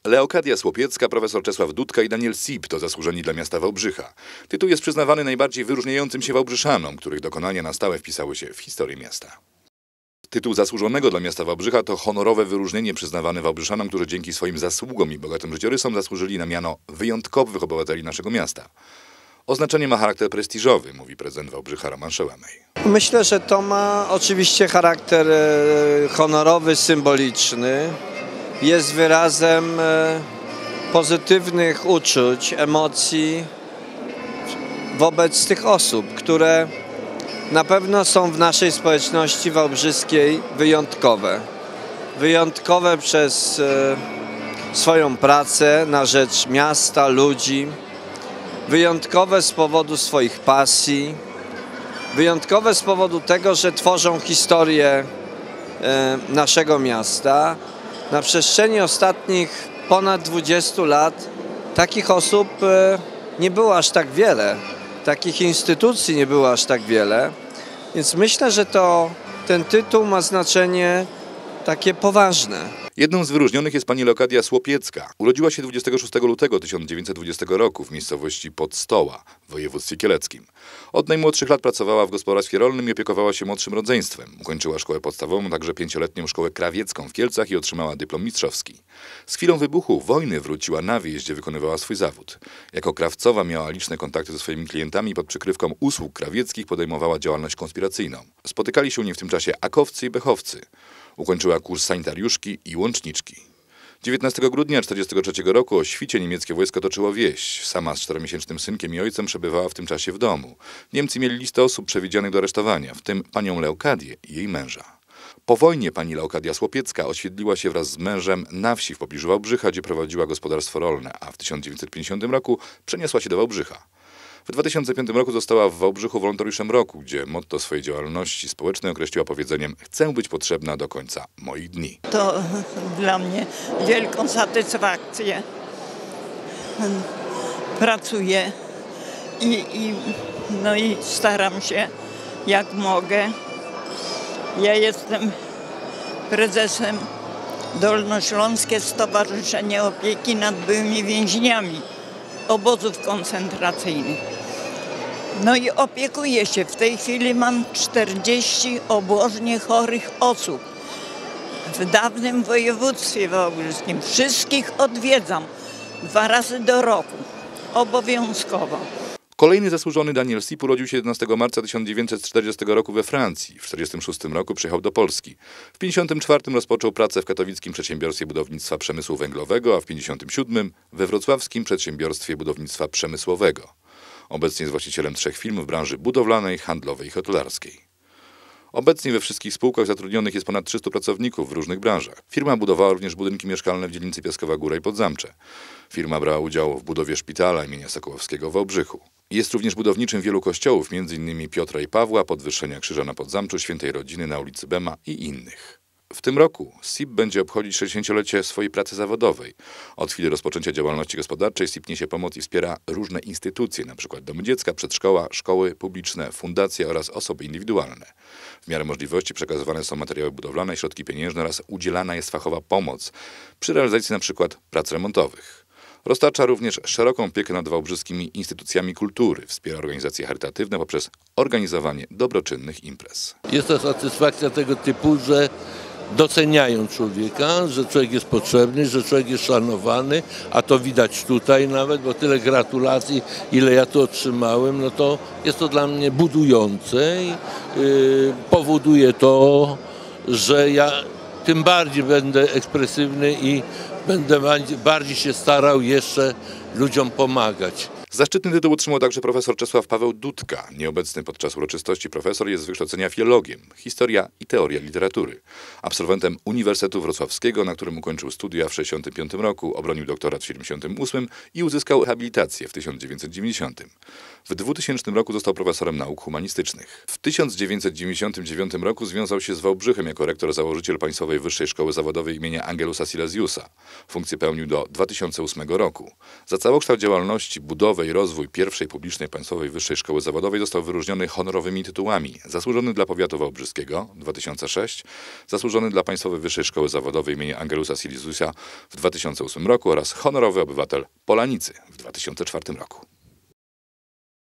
Leokadia Słopiecka, profesor Czesław Dudka i Daniel Sip to zasłużeni dla miasta Wałbrzycha. Tytuł jest przyznawany najbardziej wyróżniającym się Wałbrzyszanom, których dokonania na stałe wpisały się w historię miasta. Tytuł zasłużonego dla miasta Wałbrzycha to honorowe wyróżnienie przyznawane Wałbrzyszanom, którzy dzięki swoim zasługom i bogatym życiorysom zasłużyli na miano wyjątkowych obywateli naszego miasta. Oznaczenie ma charakter prestiżowy, mówi prezydent Wałbrzycha Roman Szełemej. Myślę, że to ma oczywiście charakter honorowy, symboliczny. Jest wyrazem pozytywnych uczuć, emocji wobec tych osób, które na pewno są w naszej społeczności wałbrzyskiej wyjątkowe. Wyjątkowe przez swoją pracę na rzecz miasta, ludzi. Wyjątkowe z powodu swoich pasji. Wyjątkowe z powodu tego, że tworzą historię naszego miasta. Na przestrzeni ostatnich ponad 20 lat takich osób nie było aż tak wiele. Takich instytucji nie było aż tak wiele. Więc myślę, że ten tytuł ma znaczenie takie poważne. Jedną z wyróżnionych jest pani Leokadia Słopiecka. Urodziła się 26 lutego 1920 roku w miejscowości Podstoła w województwie kieleckim. Od najmłodszych lat pracowała w gospodarstwie rolnym i opiekowała się młodszym rodzeństwem. Ukończyła szkołę podstawową, także 5-letnią szkołę krawiecką w Kielcach i otrzymała dyplom mistrzowski. Z chwilą wybuchu wojny wróciła na wieś, gdzie wykonywała swój zawód. Jako krawcowa miała liczne kontakty ze swoimi klientami i pod przykrywką usług krawieckich podejmowała działalność konspiracyjną. Spotykali się u niej w tym czasie akowcy i bechowcy. Ukończyła kurs sanitariuszki i łączniczki. 19 grudnia 1943 roku o świcie niemieckie wojsko toczyło wieś. Sama z 4-miesięcznym synkiem i ojcem przebywała w tym czasie w domu. Niemcy mieli listę osób przewidzianych do aresztowania, w tym panią Leokadię i jej męża. Po wojnie pani Leokadia Słopiecka osiedliła się wraz z mężem na wsi w pobliżu Wałbrzycha, gdzie prowadziła gospodarstwo rolne, a w 1950 roku przeniosła się do Wałbrzycha. W 2005 roku została w Wałbrzychu wolontariuszem roku, gdzie motto swojej działalności społecznej określiła powiedzeniem: chcę być potrzebna do końca moich dni. To dla mnie wielką satysfakcję. Pracuję i staram się jak mogę. Ja jestem prezesem Dolnośląskie Stowarzyszenie Opieki nad Byłymi Więźniami obozów koncentracyjnych. No i opiekuję się. W tej chwili mam 40 obłożnie chorych osób w dawnym województwie wałbrzyskim. Wszystkich odwiedzam 2 razy do roku, obowiązkowo. Kolejny zasłużony Daniel Sip urodził się 11 marca 1940 roku we Francji. W 1946 roku przyjechał do Polski. W 1954 rozpoczął pracę w katowickim przedsiębiorstwie budownictwa przemysłu węglowego, a w 1957 we wrocławskim przedsiębiorstwie budownictwa przemysłowego. Obecnie jest właścicielem 3 firm w branży budowlanej, handlowej i hotelarskiej. Obecnie we wszystkich spółkach zatrudnionych jest ponad 300 pracowników w różnych branżach. Firma budowała również budynki mieszkalne w dzielnicy Piaskowa Góra i Podzamcze. Firma brała udział w budowie szpitala imienia Sokołowskiego w Wałbrzychu. Jest również budowniczym wielu kościołów, m.in. Piotra i Pawła, Podwyższenia Krzyża na Podzamczu, Świętej Rodziny na ulicy Bema i innych. W tym roku Sip będzie obchodzić 60-lecie swojej pracy zawodowej. Od chwili rozpoczęcia działalności gospodarczej Sip niesie pomoc i wspiera różne instytucje, np. domy dziecka, przedszkoła, szkoły publiczne, fundacje oraz osoby indywidualne. W miarę możliwości przekazywane są materiały budowlane, środki pieniężne oraz udzielana jest fachowa pomoc przy realizacji np. prac remontowych. Roztacza również szeroką opiekę nad wałbrzyskimi instytucjami kultury. Wspiera organizacje charytatywne poprzez organizowanie dobroczynnych imprez. Jest to satysfakcja tego typu, że doceniają człowieka, że człowiek jest potrzebny, że człowiek jest szanowany, a to widać tutaj nawet, bo tyle gratulacji, ile ja tu otrzymałem, no to jest to dla mnie budujące i powoduje to, że ja tym bardziej będę ekspresywny i będę bardziej się starał jeszcze ludziom pomagać. Zaszczytny tytuł otrzymał także profesor Czesław Paweł Dudka. Nieobecny podczas uroczystości profesor jest z wykształcenia filologiem, historia i teoria literatury. Absolwentem Uniwersytetu Wrocławskiego, na którym ukończył studia w 1965 roku, obronił doktorat w 1978 i uzyskał habilitację w 1990. W 2000 roku został profesorem nauk humanistycznych. W 1999 roku związał się z Wałbrzychem jako rektor-założyciel Państwowej Wyższej Szkoły Zawodowej imienia Angelusa Silesiusa. Funkcję pełnił do 2008 roku. Za całokształt działalności, budowę i rozwój pierwszej publicznej państwowej wyższej szkoły zawodowej został wyróżniony honorowymi tytułami: zasłużony dla powiatu wałbrzyskiego w 2006, zasłużony dla Państwowej Wyższej Szkoły Zawodowej im. Angelusa Silesiusa w 2008 roku oraz honorowy obywatel Polanicy w 2004 roku.